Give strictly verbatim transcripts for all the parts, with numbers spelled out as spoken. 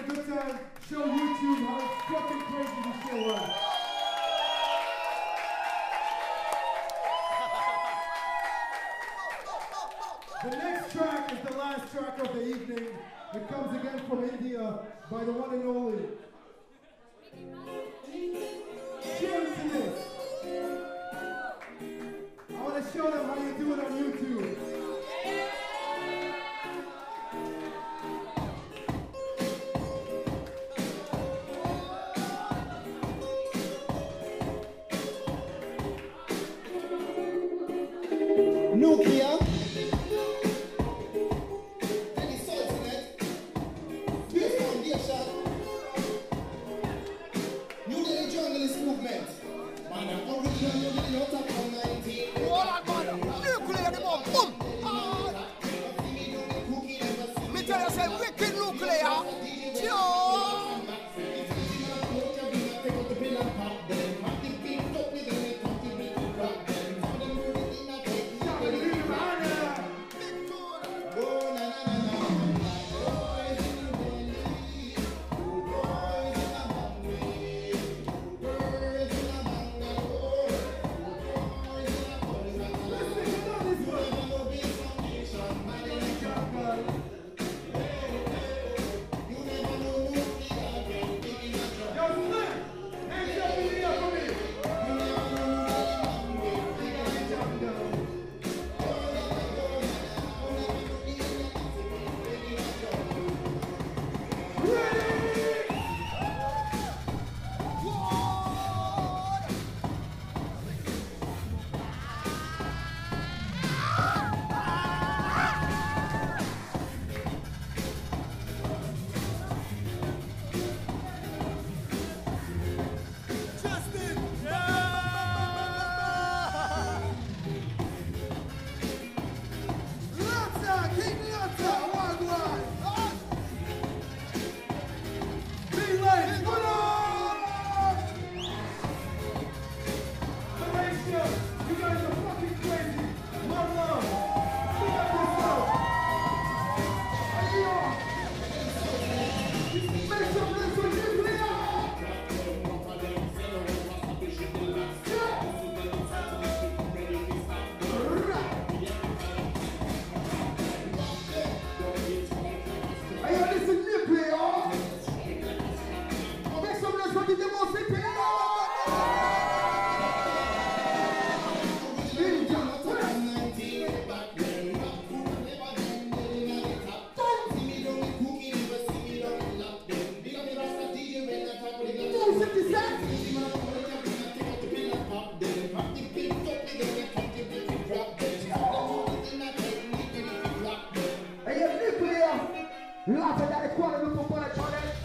a good time, show YouTube how fucking crazy this shit was. The next track is the last track of the evening. It comes again from India by the one and only. Cheers to this. I want to show them how you do it on YouTube. Nucleya Delhi Sultanate, Peace Foundation, New Delhi Journalist Movement. Man, I'm original New Delhi out of one nineteen. What a man! Nucleya the bomb! Boom! Me tell you, say wicked Nucleya. Joe! Laughing at the Kuala Lumpur Palate Pallete.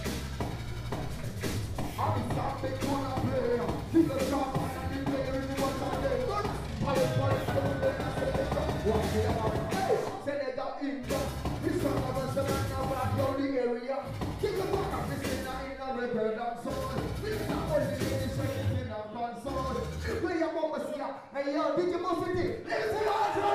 I'll be stopping Kuala Lumpur. People drop on and the player in the one on the gun. Palate Pallete, I don't know what to say. Watch it about it. Hey, say they got in there. This one of us, the man now back down the area. Keep the back of this in a record and soul. This is not only in the second in a console. Play your mama here. Hey, yo, Diggy MoCity. Let's see what's